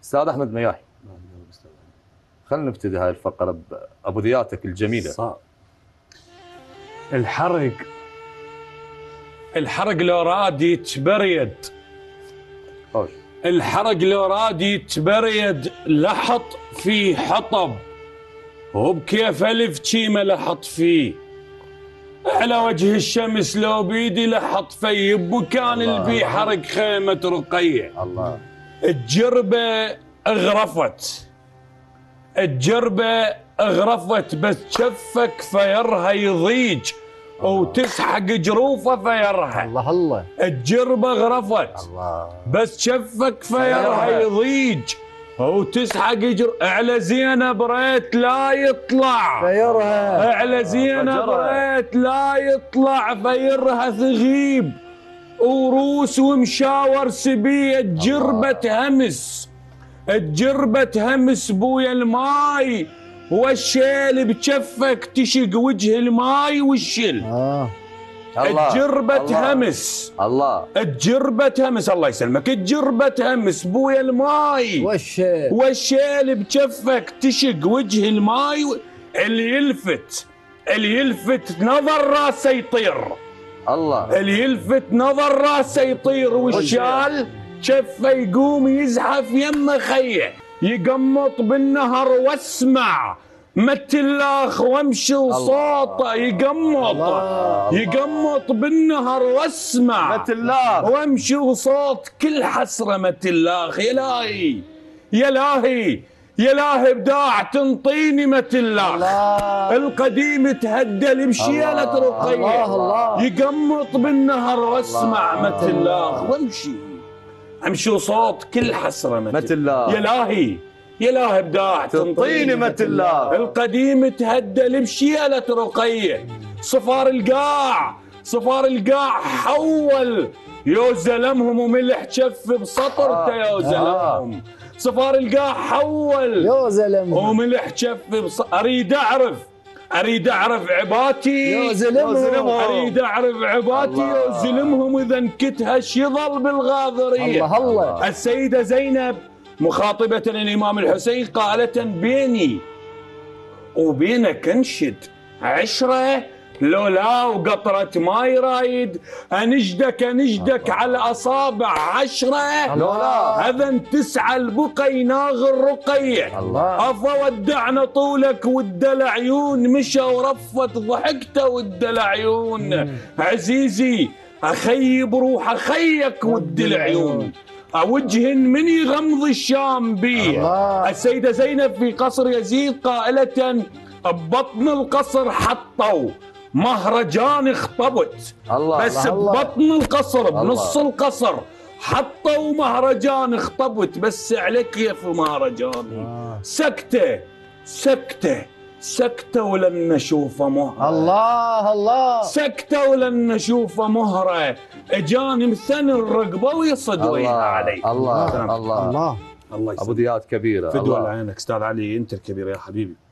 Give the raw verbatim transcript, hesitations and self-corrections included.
استاذ احمد مياحي، خلينا نبتدي هاي الفقره بابوذياتك الجميله. صعب. الحرق الحرق لو راد يتبريد، خوش. الحرق لو راد يتبريد لحط فيه حطب، وبكيف الف شيمه لحط فيه، على وجه الشمس لو بيدي لحط فيه، بمكان البي حرق خيمه رقيه. الله. الجربه اغرفت، الجربه اغرفت، بس شفك فيرها يضيج وتسحق جروفه فيرها. الله الله. الجربه غرفت الله. بس شفك فيرها يضيج وتسحق جر. على زينب ريت لا يطلع فيرها، على زينب ريت لا يطلع فيرها ثغيب وروس ومشاور سبيه. الجربه تهمس، الجربه تهمس بويا الماي، والشيل بجفك تشق وجه الماي والشل. اه الجربة تهمس، الله. الجربة تهمس، الله يسلمك. الجربة تهمس بويا الماي، والشيل والشيل بجفك تشق وجه الماي و... اللي يلفت، اللي يلفت نظر راسه يطير. الله. اللي يلفت نظر راسه يطير، والشال شفه يقوم يزحف يمه خيه، يقمط بالنهر واسمع متلاخ وامشي وصوته يقمط، يقمط بالنهر واسمع متلاخ وامشي وصوت كل حسره متلاخ. يا لاهي يا لاهي يا لاهي ابداع تنطيني متلاخ. القديم تهدل بشيله رقيه. الله الله. يقمط بالنهر واسمع متلاخ وامشي، امشي وصوت كل حسره متلاخ. يا لاهي يا لاهي ابداع تنطيني متلاخ. القديم تهدل بشيله رقيه. صفار القاع، صفار القاع حول يو زلمهم وملح جف بسطرته يو زلمهم. صفار القاع حول يو زلمهم وملح جف بص... اريد اعرف، اريد اعرف عباتي يو زلمهم، اريد اعرف عباتي يو زلمهم. اذا انكتهش يظل بالغاضريه. الله الله. السيده زينب مخاطبة الإمام الحسين قالت بيني وبينك انشد عشرة، لولا وقطرة ماي رايد انجدك انجدك على أصابع عشرة، لولا اذا تسعى البقي ناغ الرقية. أفا ودعنا طولك ود العيون، مشى ورفت ضحكته ود العيون. عزيزي أخي بروح أخيك ود العيون، وجه من يغمض الشام بي. السيدة زينب في قصر يزيد قائلة ببطن القصر حطوا مهرجان اخطبت. الله. بس الله. ببطن القصر بنص القصر حطوا مهرجان اخطبت. بس على كيف مهرجان؟ سكتة سكتة سكتة ولن نشوفه مهرة. الله الله. سكتة ولن نشوفه مهرة. اجاني مثنى الرقبة ويصد وجهها علي. الله الله الله الله ابوذيات كبيره. فدوى عينك استاذ علي، انت الكبير يا حبيبي.